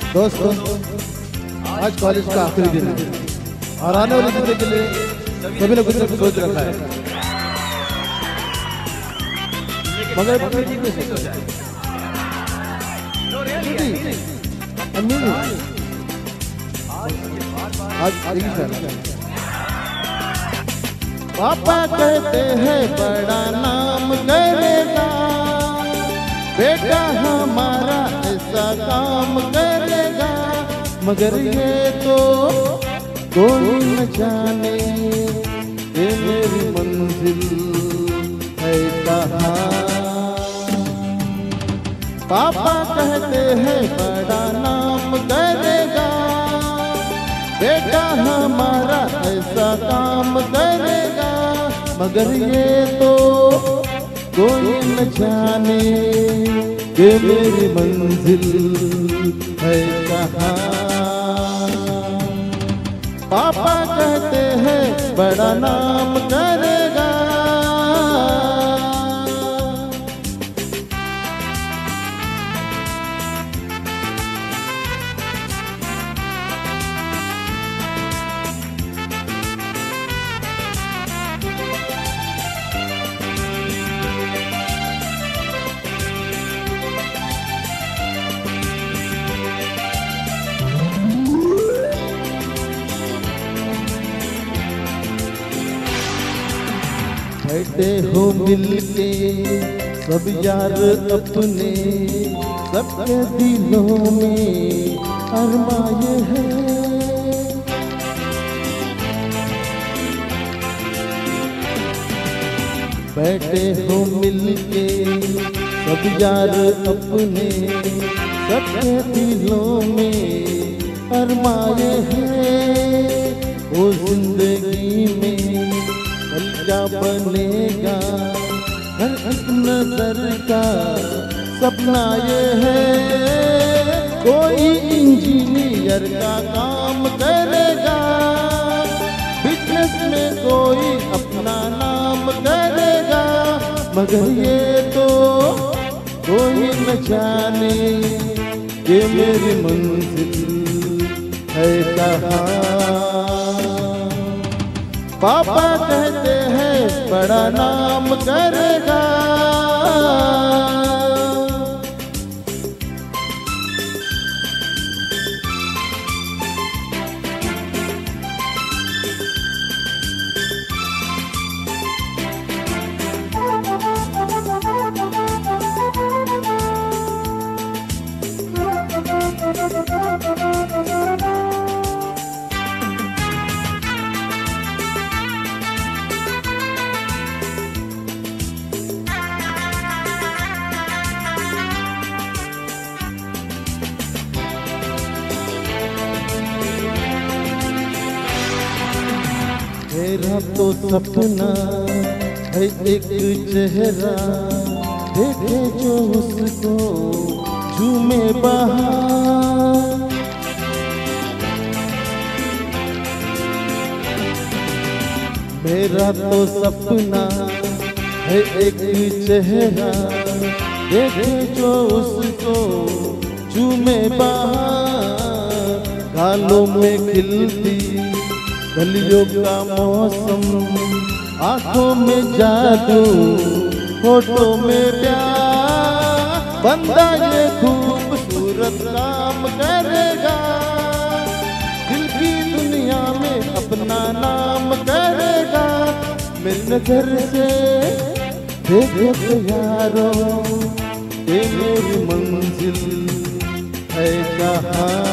दोस्तों, आज कॉलेज का आखिरी दिन है और आने वाले दिन के लिए सभी ने कुछ न कुछ सोच रखा है, मगर पापा कहते हैं बड़ा नाम करेगा, बेटा हमारा ऐसा काम करेगा, मगर ये तो कोई न जाने ये मेरी मंजिल है कहाँ। पापा कहते हैं बड़ा नाम करेगा, बेटा हमारा ऐसा काम करेगा, मगर ये तो कोई न जाने ये मेरी मंजिल है कहाँ। पापा कहते हैं बड़ा नाम करेगा। बैठे हो मिलके सब यार अपने, सबके दिलों में अरमाए हैं। बैठे हो मिलके सब यार अपने, सबके दिलों में अरमाए हैं। वो जिंदगी में क्या बनेगा, हर एक नजर का सपना ये है। कोई इंजीनियर का काम करेगा, बिजनेस में कोई अपना नाम करेगा, मगर ये तो कोई न जाने ये मेरी मंजिल है कहाँ। पापा कहते हैं बड़ा नाम करेगा। मेरा तो सपना है एक चेहरा, देखे जो उसको झूमे बहार। मेरा तो सपना है एक चेहरा, देखे जो उसको झूमे बहार। गालों में खिलती गलियों का मौसम, आंखों में जादू, होठों में प्यार। बंदा ये खूबसूरत काम करेगा, दिल की दुनिया में अपना नाम करेगा। मेरी नजर से देखो तो यारो ये मेरी मंजिल है कहाँ।